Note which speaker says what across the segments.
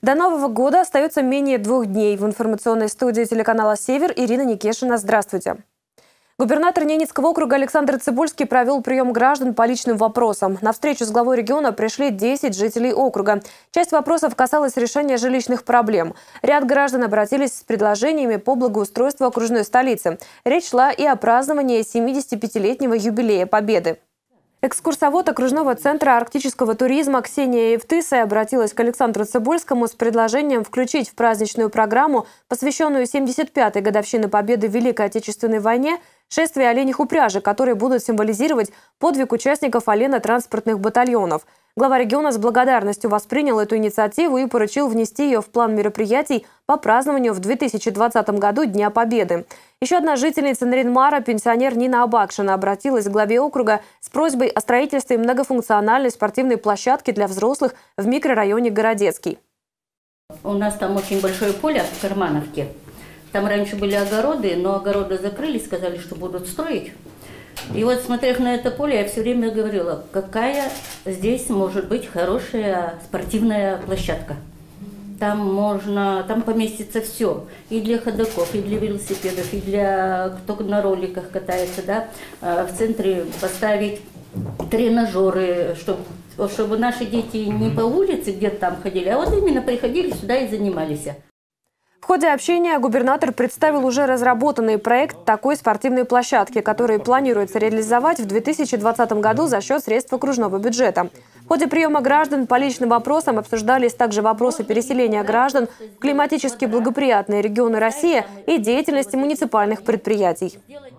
Speaker 1: До Нового года остается менее 2 дней. В информационной студии телеканала «Север» Ирина Никешина. Здравствуйте. Губернатор Ненецкого округа Александр Цыбульский провел прием граждан по личным вопросам. На встречу с главой региона пришли 10 жителей округа. Часть вопросов касалась решения жилищных проблем. Ряд граждан обратились с предложениями по благоустройству окружной столицы. Речь шла и о праздновании 75-летнего юбилея Победы. Экскурсовод окружного центра арктического туризма Ксения Евтысая обратилась к Александру Цыбульскому с предложением включить в праздничную программу, посвященную 75-й годовщине Победы в Великой Отечественной войне, шествие оленьих упряжек, которые будут символизировать подвиг участников олено-транспортных батальонов. Глава региона с благодарностью воспринял эту инициативу и поручил внести ее в план мероприятий по празднованию в 2020 году Дня Победы. Еще одна жительница Наринмара, пенсионер Нина Абакшина, обратилась к главе округа с просьбой о строительстве многофункциональной спортивной площадки для взрослых в микрорайоне Городецкий.
Speaker 2: У нас там очень большое поле в Кармановке. Там раньше были огороды, но огороды закрыли, сказали, что будут строить. И вот, смотрев на это поле, я все время говорила, какая здесь может быть хорошая спортивная площадка. Там поместится все. И для ходоков, и для велосипедов, и для кто на роликах катается. Да? В центре поставить тренажеры, чтобы наши дети не по улице где-то там ходили, а вот именно приходили сюда и занимались.
Speaker 1: В ходе общения губернатор представил уже разработанный проект такой спортивной площадки, который планируется реализовать в 2020 году за счет средств окружного бюджета. В ходе приема граждан по личным вопросам обсуждались также вопросы переселения граждан в климатически благоприятные регионы России и деятельности муниципальных предприятий.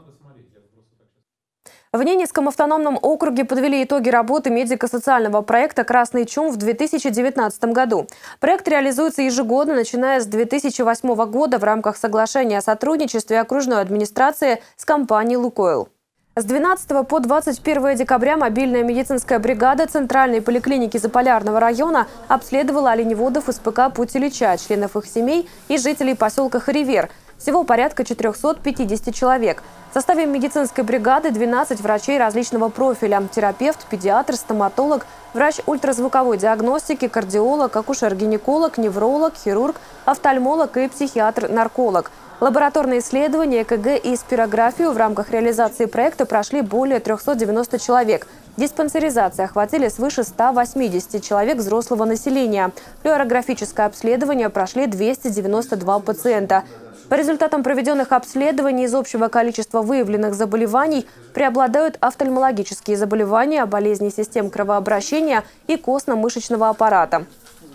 Speaker 1: В Ненецком автономном округе подвели итоги работы медико-социального проекта «Красный чум» в 2019 году. Проект реализуется ежегодно, начиная с 2008 года в рамках соглашения о сотрудничестве окружной администрации с компанией «Лукойл». С 12 по 21 декабря мобильная медицинская бригада Центральной поликлиники Заполярного района обследовала оленеводов СПК «Путь Ильича», членов их семей и жителей поселка Харивер. Всего порядка 450 человек. В составе медицинской бригады 12 врачей различного профиля – терапевт, педиатр, стоматолог, врач ультразвуковой диагностики, кардиолог, акушер-гинеколог, невролог, хирург, офтальмолог и психиатр-нарколог. Лабораторные исследования, ЭКГ и спирографию в рамках реализации проекта прошли более 390 человек. Диспансеризация охватили свыше 180 человек взрослого населения. Флюорографическое обследование прошли 292 пациента. По результатам проведенных обследований из общего количества выявленных заболеваний преобладают офтальмологические заболевания, болезни систем кровообращения и костно-мышечного аппарата.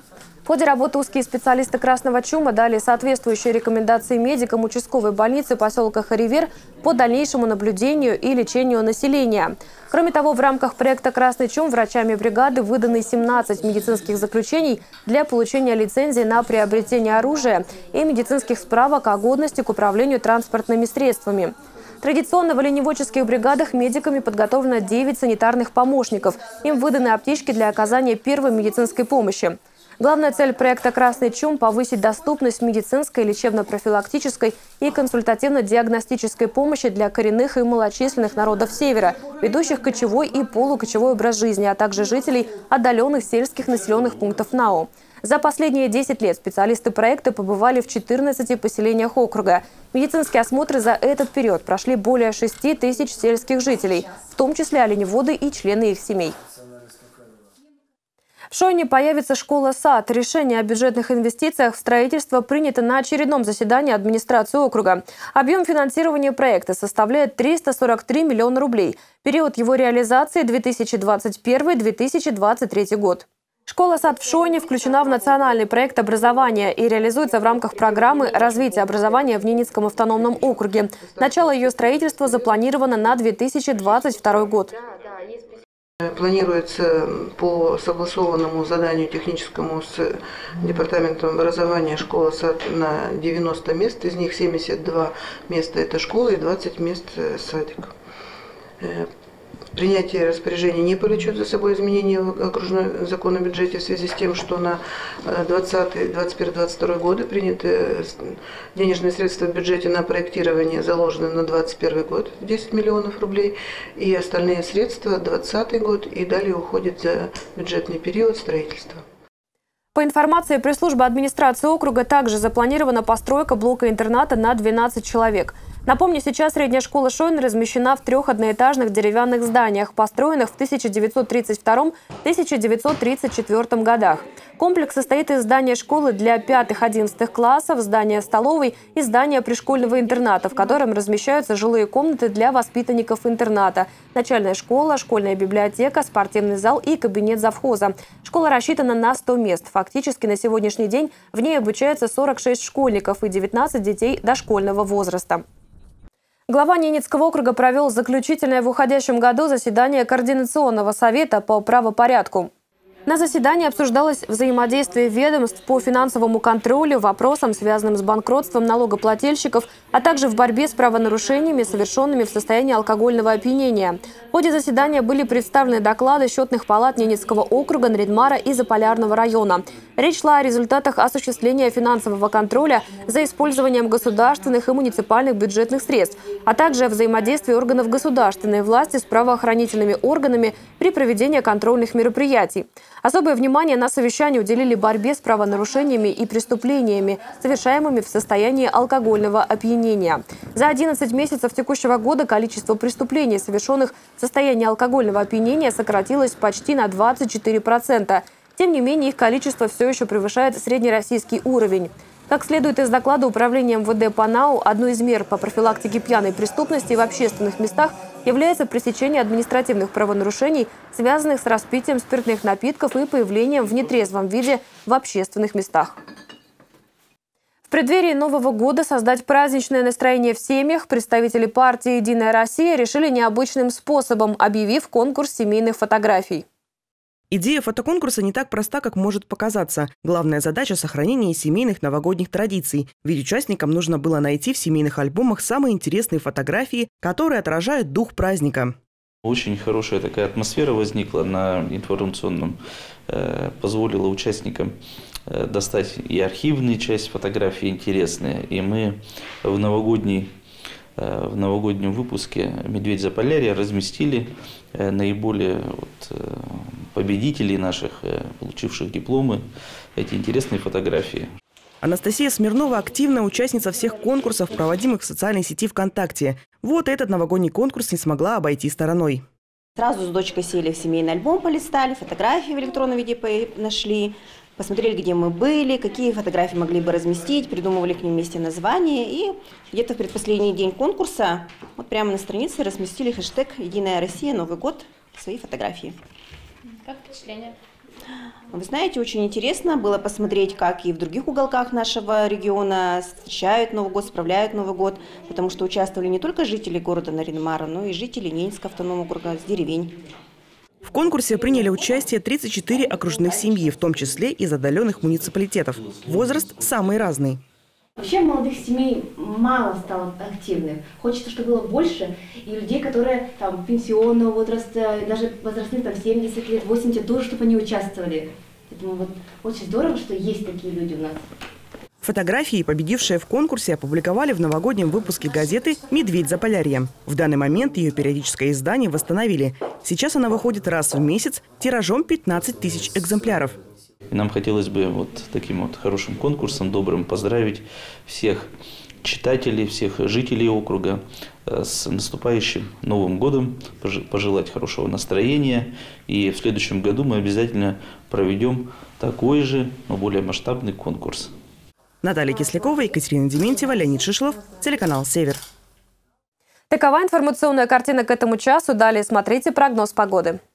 Speaker 1: В ходе работы узкие специалисты «Красного чума» дали соответствующие рекомендации медикам участковой больницы поселка Харивер по дальнейшему наблюдению и лечению населения. Кроме того, в рамках проекта «Красный чум» врачами бригады выданы 17 медицинских заключений для получения лицензии на приобретение оружия и медицинских справок о годности к управлению транспортными средствами. Традиционно в оленеводческих бригадах медиками подготовлено 9 санитарных помощников. Им выданы аптечки для оказания первой медицинской помощи. Главная цель проекта «Красный чум» – повысить доступность медицинской, лечебно-профилактической и консультативно-диагностической помощи для коренных и малочисленных народов Севера, ведущих кочевой и полукочевой образ жизни, а также жителей отдаленных сельских населенных пунктов НАО. За последние 10 лет специалисты проекта побывали в 14 поселениях округа. Медицинские осмотры за этот период прошли более 6 тысяч сельских жителей, в том числе оленеводы и члены их семей. В Шойне появится школа-сад. Решение о бюджетных инвестициях в строительство принято на очередном заседании администрации округа. Объем финансирования проекта составляет 343 миллиона рублей. Период его реализации – 2021-2023 год. Школа-сад в Шойне включена в национальный проект образования и реализуется в рамках программы развития образования в Ненецком автономном округе. Начало ее строительства запланировано на 2022 год.
Speaker 3: Планируется по согласованному заданию техническому с департаментом образования школа-сад на 90 мест, из них 72 места – это школа и 20 мест – садик. Принятие распоряжений не повлечет за собой изменения в окружной закон о бюджете в связи с тем, что на 2021-2022 годы приняты денежные средства в бюджете на проектирование заложены на 2021 год 10 миллионов рублей, и остальные средства 2020 год и далее уходят за бюджетный период строительства.
Speaker 1: По информации пресс-службы администрации округа, также запланирована постройка блока-интерната на 12 человек. Напомню, сейчас средняя школа Шойна размещена в 3 одноэтажных деревянных зданиях, построенных в 1932-1934 годах. Комплекс состоит из здания школы для 5-11 классов, здания столовой и здания пришкольного интерната, в котором размещаются жилые комнаты для воспитанников интерната, начальная школа, школьная библиотека, спортивный зал и кабинет завхоза. Школа рассчитана на 100 мест. Фактически на сегодняшний день в ней обучается 46 школьников и 19 детей дошкольного возраста. Глава Ненецкого округа провел заключительное в уходящем году заседание Координационного совета по правопорядку. На заседании обсуждалось взаимодействие ведомств по финансовому контролю, вопросам, связанным с банкротством налогоплательщиков, а также в борьбе с правонарушениями, совершенными в состоянии алкогольного опьянения. В ходе заседания были представлены доклады счетных палат Ненецкого округа, Нарьян-Мара и Заполярного района. Речь шла о результатах осуществления финансового контроля за использованием государственных и муниципальных бюджетных средств, а также о взаимодействии органов государственной власти с правоохранительными органами при проведении контрольных мероприятий. Особое внимание на совещании уделили борьбе с правонарушениями и преступлениями, совершаемыми в состоянии алкогольного опьянения. За 11 месяцев текущего года количество преступлений, совершенных в состоянии алкогольного опьянения, сократилось почти на 24%. Тем не менее, их количество все еще превышает среднероссийский уровень. Как следует из доклада Управления МВД по НАУ, одной из мер по профилактике пьяной преступности в общественных местах является пресечение административных правонарушений, связанных с распитием спиртных напитков и появлением в нетрезвом виде в общественных местах. В преддверии Нового года создать праздничное настроение в семьях представители партии «Единая Россия» решили необычным способом, объявив конкурс семейных фотографий.
Speaker 4: Идея фотоконкурса не так проста, как может показаться. Главная задача – сохранение семейных новогодних традиций. Ведь участникам нужно было найти в семейных альбомах самые интересные фотографии, которые отражают дух праздника.
Speaker 5: Очень хорошая такая атмосфера возникла на информационном, позволила участникам достать и архивную часть фотографий интересные. И мы в новогоднем выпуске «Медведь Заполярья» разместили наиболее победителей наших, получивших дипломы, эти интересные фотографии.
Speaker 4: Анастасия Смирнова – активная участница всех конкурсов, проводимых в социальной сети ВКонтакте. Вот этот новогодний конкурс не смогла обойти стороной.
Speaker 6: Сразу с дочкой сели в семейный альбом, полистали, фотографии в электронном виде нашли, посмотрели, где мы были, какие фотографии могли бы разместить, придумывали к ним вместе название. И где-то в предпоследний день конкурса, вот прямо на странице разместили хэштег «Единая Россия. Новый год» свои фотографии.
Speaker 7: Как впечатление?
Speaker 6: Вы знаете, очень интересно было посмотреть, как и в других уголках нашего региона встречают Новый год, справляют Новый год, потому что участвовали не только жители города Нарьян-Мара, но и жители Ненецкого автономного округа с деревень.
Speaker 4: В конкурсе приняли участие 34 окружных семьи, в том числе из отдаленных муниципалитетов. Возраст самый разный.
Speaker 7: Вообще молодых семей мало стало активных. Хочется, чтобы было больше. И людей, которые там пенсионного возраста, даже возрастных там 70 лет, 80, тоже, чтобы они участвовали. Поэтому вот очень здорово, что есть такие люди у нас.
Speaker 4: Фотографии, победившие в конкурсе, опубликовали в новогоднем выпуске газеты «Медведь Заполярья». В данный момент ее периодическое издание восстановили. Сейчас она выходит раз в месяц тиражом 15 тысяч экземпляров.
Speaker 5: И нам хотелось бы вот таким вот хорошим конкурсом, добрым, поздравить всех читателей, всех жителей округа с наступающим Новым годом, пожелать хорошего настроения. И в следующем году мы обязательно проведем такой же, но более масштабный конкурс.
Speaker 4: Наталья Кислякова, Екатерина Дементьева, Леонид Шишелов, телеканал «Север».
Speaker 1: Такова информационная картина к этому часу. Далее смотрите прогноз погоды.